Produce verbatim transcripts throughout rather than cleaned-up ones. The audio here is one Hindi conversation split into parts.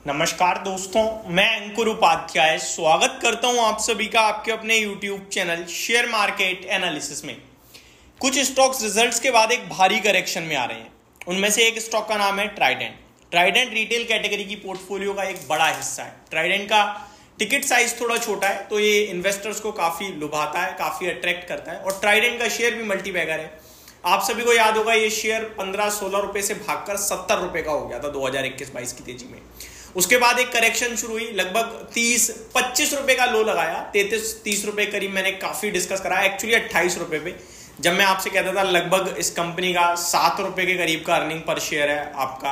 नमस्कार दोस्तों, मैं अंकुर उपाध्याय स्वागत करता हूं आप सभी का आपके अपने YouTube channel share market analysis में। कुछ स्टॉक्स रिजल्ट्स के बाद एक भारी करेक्शन में आ रहे हैं। उनमें से एक स्टॉक का नाम है ट्राइडेंट। ट्राइडेंट रिटेल कैटेगरी की पोर्टफोलियो का एक बड़ा हिस्सा है। ट्राइडेंट का टिकट साइज थोड़ा छोटा है, तो ये इन्वेस्टर्स को काफी लुभाता है, काफी अट्रैक्ट करता है। और ट्राइडेंट का शेयर भी मल्टी बैगर है। आप सभी को याद होगा ये शेयर पंद्रह सोलह रुपए से भागकर सत्तर रुपए का हो गया था दो हज़ार इक्कीस बाईस की तेजी में। उसके बाद एक करेक्शन शुरू हुई, लगभग तीस पच्चीस रुपए का लो लगाया, तैतीस तीस रुपए करीब मैंने काफी डिस्कस करा, एक्चुअली अट्ठाईस रुपए पे, जब मैं आपसे कहता था लगभग इस कंपनी का सात रुपए के करीब का अर्निंग पर शेयर है आपका।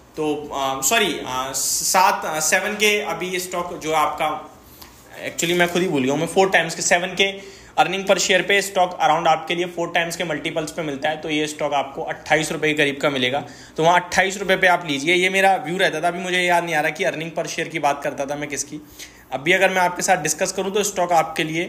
तो सॉरी सात सेवन के अभी ये स्टॉक जो है आपका, एक्चुअली मैं खुद ही भूल गया हूँ, मैं फोर टाइम्स के सेवन के अर्निंग पर शेयर पे स्टॉक अराउंड आपके लिए फोर टाइम्स के मल्टीपल्स पे मिलता है। तो ये स्टॉक आपको अट्ठाईस रुपए के करीब का मिलेगा, तो वहाँ अट्ठाईस रुपए पे आप लीजिए। ये मेरा व्यू रहता था, अभी मुझे याद नहीं आ रहा कि अर्निंग पर शेयर की बात करता था मैं किसकी। अभी अगर मैं आपके साथ डिस्कस करूँ तो स्टॉक आपके लिए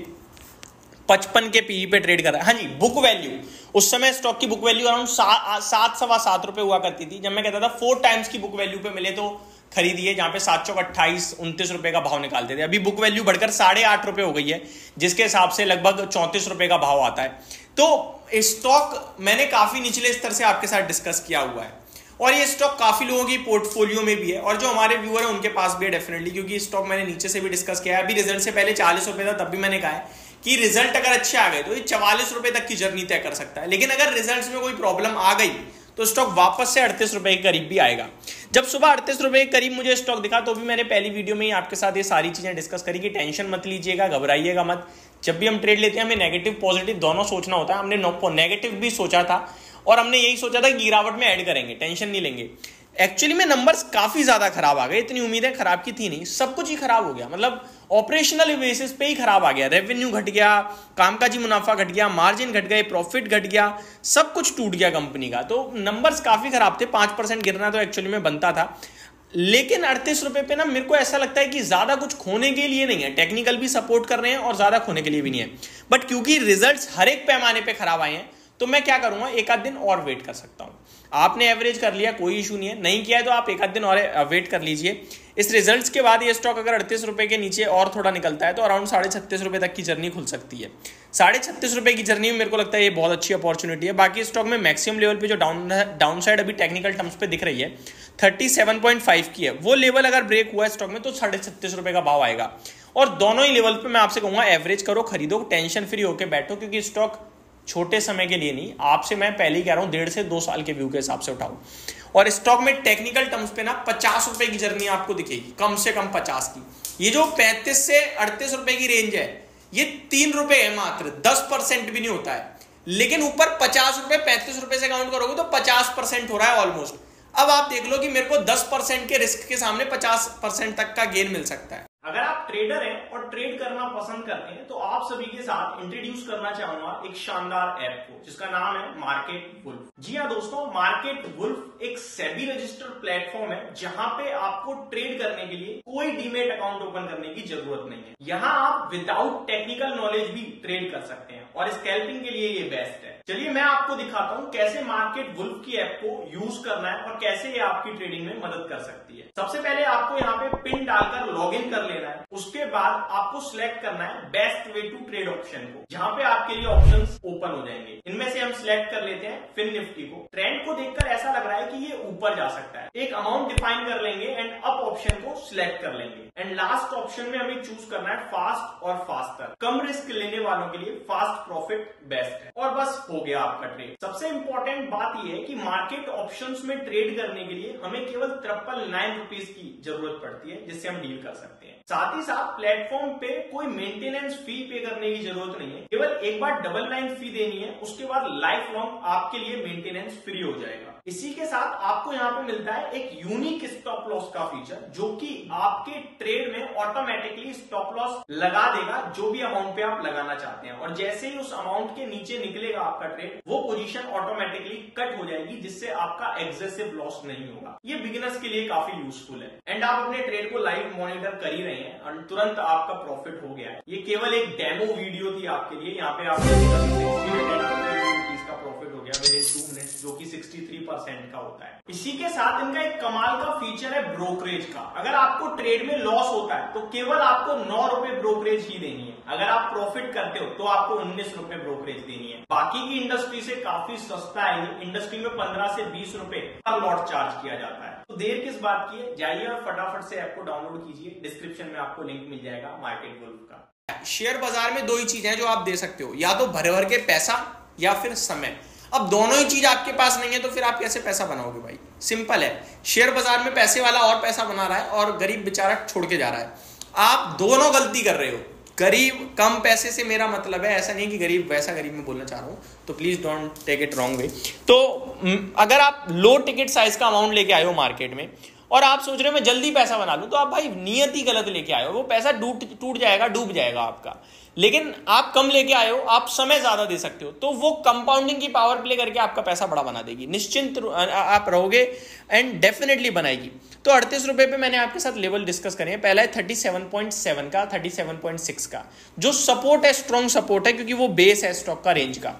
पचपन के पीई पे ट्रेड कर रहा है। हाँ जी, बुक वैल्यू उस समय स्टॉक की बुक वैल्यू अराउंड सात सवा सात रुपए हुआ करती थी, जब मैं कहता था फोर टाइम्स की बुक वैल्यू पे मिले तो खरीदिए, जहां पे सात चौक अट्ठाईस उनतीस रुपए का भाव निकालते थे। अभी बुक वैल्यू बढ़कर साढ़े आठ रुपए हो गई है, जिसके हिसाब से लगभग चौंतीस रुपए का भाव आता है। तो स्टॉक मैंने काफी निचले स्तर से आपके साथ डिस्कस किया हुआ है और ये स्टॉक काफी लोगों की पोर्टफोलियो में भी है और जो हमारे व्यूअर है उनके पास भी है डेफिनेटली, क्योंकि स्टॉक मैंने नीचे से भी डिस्कस किया है। अभी रिजल्ट से पहले चालीस रुपए था, तब भी मैंने कहा है कि रिजल्ट अगर अच्छे आ गए तो ये चवालीस रुपए तक की जर्नी तय कर सकता है। लेकिन अगर रिजल्ट में कोई प्रॉब्लम आ गई तो स्टॉक वापस से अड़तीस रुपए के करीब भी आएगा। जब सुबह अड़तीस रुपए के करीब मुझे स्टॉक दिखा तो भी मैंने पहली वीडियो में ही आपके साथ ये सारी चीजें डिस्कस करी कि टेंशन मत लीजिएगा, घबराइएगा मत। जब भी हम ट्रेड लेते हैं हमें नेगेटिव पॉजिटिव दोनों सोचना होता है। हमने नेगेटिव भी सोचा था और हमने यही सोचा था कि गिरावट में ऐड करेंगे, टेंशन नहीं लेंगे। एक्चुअली में नंबर्स काफी ज्यादा खराब आ गए, इतनी उम्मीदें खराब की थी नहीं, सब कुछ ही खराब हो गया। मतलब ऑपरेशनल बेसिस पे ही खराब आ गया। रेवेन्यू घट गया, कामकाजी मुनाफा घट गया, मार्जिन घट गए, प्रॉफिट घट गया, सब कुछ टूट गया कंपनी का। तो नंबर्स काफी खराब थे। पांच परसेंट गिरना तो एक्चुअली में बनता था, लेकिन अड़तीस रुपए पे ना मेरे को ऐसा लगता है कि ज्यादा कुछ खोने के लिए नहीं है। टेक्निकल भी सपोर्ट कर रहे हैं और ज्यादा खोने के लिए भी नहीं है, बट क्योंकि रिजल्ट्स हर एक पैमाने पे खराब आए हैं तो मैं क्या करूंगा, एक आध दिन और वेट कर सकता हूं। आपने एवरेज कर लिया, कोई इशू नहीं है, नहीं किया है तो आप एक आध दिन और वेट कर लीजिए। इस रिजल्ट्स के बाद ये स्टॉक अगर अड़तीस रुपए के नीचे और थोड़ा निकलता है तो अराउंड साढ़े छत्तीस रुपए तक की जर्नी खुल सकती है। साढ़े छत्तीस रुपए की जर्नी में मेरे को लगता है ये बहुत अच्छी अपॉर्चुनिटी है। बाकी स्टॉक में मैक्सिमम लेवल पे जो डाउन डाउन साइड अभी टेक्निकल टर्म्स पे दिख रही है थर्टी सेवन पॉइंट फाइव की है, वो लेवल अगर ब्रेक हुआ है स्टॉक में तो साढ़े छत्तीस रुपए का भाव आएगा। और दोनों ही लेवल पे मैं आपसे कहूंगा एवरेज करो, खरीदो, टेंशन फ्री होकर बैठो, क्योंकि स्टॉक छोटे समय के लिए नहीं, आपसे मैं पहले ही कह रहा हूं डेढ़ से दो साल के व्यू के हिसाब से उठाओ। और स्टॉक में टेक्निकल टर्म्स पे ना पचास रुपए की जर्नी आपको दिखेगी, कम से कम पचास की। ये जो पैंतीस से अड़तीस रुपए की रेंज है ये तीन रुपए है मात्र, दस परसेंट भी नहीं होता है। लेकिन ऊपर पचास रुपए पैंतीस रुपए से काउंट करोगे तो पचास परसेंट हो रहा है ऑलमोस्ट। अब आप देख लो कि मेरे को दस परसेंट के रिस्क के सामने पचास परसेंट तक का गेन मिल सकता है। अगर आप ट्रेडर हैं और ट्रेड करना पसंद करते हैं तो आप सभी के साथ इंट्रोड्यूस करना चाहूंगा एक शानदार ऐप को, जिसका नाम है मार्केट वुल्फ। जी हाँ दोस्तों, मार्केट वुल्फ एक सेबी रजिस्टर्ड प्लेटफॉर्म है जहां पे आपको ट्रेड करने के लिए कोई डीमेट अकाउंट ओपन करने की जरूरत नहीं है। यहाँ आप विदाउट टेक्निकल नॉलेज भी ट्रेड कर सकते हैं और स्कैल्पिंग के लिए ये बेस्ट है। चलिए मैं आपको दिखाता हूँ कैसे मार्केट वुल्फ की ऐप को यूज करना है और कैसे ये आपकी ट्रेडिंग में मदद कर सकती है। सबसे पहले आपको यहाँ पे पिन डालकर लॉग इन कर लेना है। उसके बाद आपको सिलेक्ट करना है best way to trade option को, जहाँ पे आपके लिए ऑप्शंस ओपन हो जाएंगे। इनमें से हम सिलेक्ट कर लेते हैं फिन निफ्टी को। ट्रेंड को देखकर ऐसा लग रहा है कि ये ऊपर जा सकता है। एक अमाउंट डिफाइन कर लेंगे एंड अप ऑप्शन को सिलेक्ट कर लेंगे। एंड लास्ट ऑप्शन में हमें चूज करना है फास्ट और फास्टर। कम रिस्क लेने वालों के लिए फास्ट प्रॉफिट बेस्ट है। और बस हो गया आपका ट्रेड। सबसे इंपॉर्टेंट बात यह है कि मार्केट ऑप्शंस में ट्रेड करने के लिए हमें केवल ट्रिपल नाइन रुपीज की जरूरत पड़ती है, जिससे हम डील कर सकते हैं। साथ ही साथ प्लेटफॉर्म पे कोई मेंटेनेंस फी पे करने की जरूरत नहीं है, केवल एक बार डबल नाइन फी देनी है, उसके बाद लाइफ लॉन्ग आपके लिए मेंटेनेंस फ्री हो जाएगा। इसी के साथ आपको यहाँ पे मिलता है एक यूनिक स्टॉप लॉस का फीचर, जो कि आपके ट्रेड में ऑटोमेटिकली स्टॉप लॉस लगा देगा जो भी अमाउंट पे आप लगाना चाहते हैं। और जैसे ही उस अमाउंट के नीचे निकलेगा आपका ट्रेड, वो पोजीशन ऑटोमेटिकली कट हो जाएगी, जिससे आपका एक्सेसिव लॉस नहीं होगा। ये बिगिनर्स के लिए काफी यूजफुल है। एंड आप अपने ट्रेड को लाइव मॉनिटर कर ही रहे हैं और तुरंत आपका प्रॉफिट हो गया है। ये केवल एक डेमो वीडियो थी आपके लिए। यहाँ पे आप का प्रॉफिट हो गया विद इन टू मिनट्स, जो कि सिक्सटी थ्री परसेंट का होता है। इसी के साथ इनका एक कमाल का फीचर है ब्रोकरेज का। अगर आपको ट्रेड में लॉस होता है तो केवल आपको नौ रुपए ब्रोकरेज ही देनी है, अगर आप प्रॉफिट करते हो तो आपको उन्नीस रुपए ब्रोकरेज देनी है। बाकी की इंडस्ट्री से काफी सस्ता है, इंडस्ट्री में पंद्रह से बीस रुपए पर लॉट चार्ज किया जाता है। तो देर किस बात की है, जाइए और फटाफट से ऐप को डाउनलोड कीजिए, डिस्क्रिप्शन में आपको लिंक मिल जाएगा मार्केट वुल्फ का। शेयर बाजार में दो ही चीजें हैं जो आप दे सकते हो, या तो भर भर के पैसा या फिर समय। अब दोनों ही चीज आपके पास नहीं है तो फिर आप कैसे पैसा बनाओगे भाई? सिंपल है, शेयर बाजार में पैसे वाला और पैसा बना रहा है और गरीब बेचारा छोड़ के जा रहा है। आप दोनों गलती कर रहे हो। गरीब कम पैसे से मेरा मतलब है ऐसा नहीं कि गरीब वैसा गरीब में बोलना चाह रहा हूं, तो please don't take it wrong way. तो अगर आप लो टिकट साइज का अमाउंट लेके आए हो मार्केट में और आप सोच रहे हो मैं जल्दी पैसा बना लूं, तो आप भाई नियत ही गलत लेके आए हो, वो पैसा टूट टूट जाएगा, डूब जाएगा आपका। लेकिन आप कम लेके आए हो, आप समय ज्यादा दे सकते हो, तो वो कंपाउंडिंग की पावर प्ले करके आपका पैसा बड़ा बना देगी, निश्चिंत आप रहोगे एंड डेफिनेटली बनाएगी। तो अड़तीस रुपए पे मैंने आपके साथ लेवल डिस्कस करे हैं। पहला है थर्टी सेवन पॉइंट सेवन का, थर्टी सेवन पॉइंट सिक्स का, जो सपोर्ट है स्ट्रॉन्ग सपोर्ट है क्योंकि वो बेस है स्टॉक का रेंज का।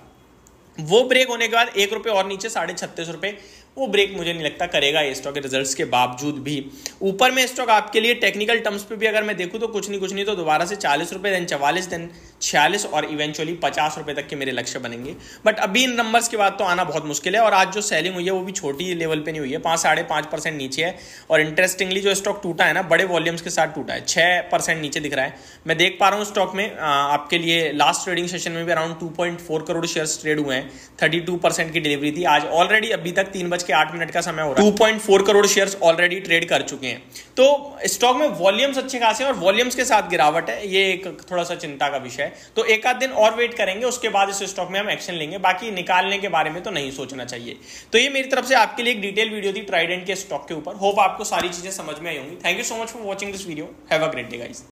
वो ब्रेक होने के बाद एक रुपए और नीचे साढ़े छत्तीस रुपए, वो ब्रेक मुझे नहीं लगता करेगा ये स्टॉक के रिजल्ट्स के बावजूद भी। ऊपर में स्टॉक आपके लिए टेक्निकल टर्म्स पे भी अगर मैं देखूं तो कुछ नहीं कुछ नहीं तो दोबारा से चालीस रुपए, देन चवालीस, देन छियालीस और इवेंचुअली पचास रुपए तक के मेरे लक्ष्य बनेंगे। बट अभी इन नंबर्स के बाद तो आना बहुत मुश्किल है। और आज जो सेलिंग हुई है वो भी छोटी लेवल पे नहीं हुई है, पाँच साढ़े पाँच परसेंट नीचे है। और इंटरेस्टिंगली जो स्टॉक टूटा है ना, बड़े वॉल्यूम्स के साथ टूटा है, छः परसेंट नीचे दिख रहा है। मैं देख पा रहा हूँ स्टॉक में आ, आपके लिए लास्ट ट्रेडिंग सेशन में भी around two point four crore shares trade हुए हैं, थर्टी टू परसेंट की डिलीवरी थी। आज ऑलरेडी अभी तक तीन बज के आठ मिनट का समय two point four crore shares already trade कर चुके हैं। तो स्टॉक में वॉल्यूम्स अच्छे खासे हैं और वॉल्यूम्स के साथ गिरावट है, ये एक थोड़ा सा चिंता का विषय है। तो एक आध दिन और वेट करेंगे, उसके बाद इस स्टॉक में हम एक्शन लेंगे। बाकी निकालने के बारे में तो नहीं सोचना चाहिए। तो ये मेरी तरफ से आपके लिए एक डिटेल वीडियो थी ट्राइडेंट के स्टॉक के ऊपर। होप आपको सारी चीजें समझ में आई होंगी। Thank you so much for watching this video. Have a great day guys.